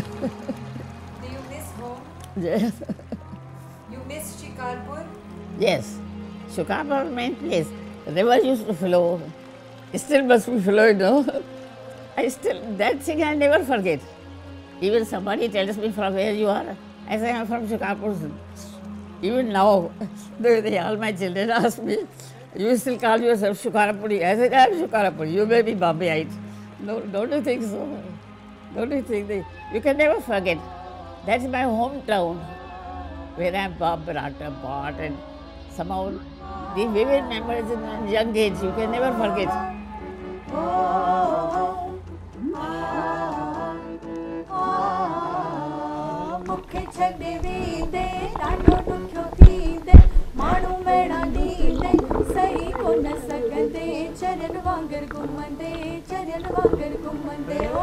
Do you miss home? Yes. You miss Shikarpur? Yes. Shikarpur main place. The river used to flow. It still must be flowing, no? That thing I never forget. Even somebody tells me from where you are. I say I'm from Shikarpur. Even now, all my children ask me, you still call yourself Shikarpuri? I said, I'm Shikarpuri. You may be Bombayite. No, don't you think so? Don't you think you can never forget. That's my hometown, where I'm brought up, and somehow the vivid memories in a young age, you can never forget. चरण वांगर घुमंदे